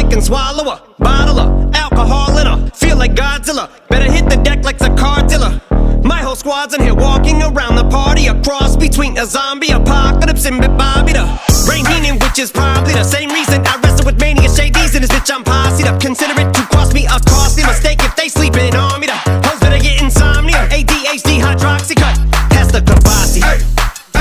can swallow a bottle of alcohol in her. Feel like Godzilla, better hit the deck like the car dealer. My whole squad's in here walking around the party, a cross between a zombie apocalypse and Bobby the Brain Heenan, which is probably the same reason I wrestle with mania shades. And this bitch I'm posse up, consider it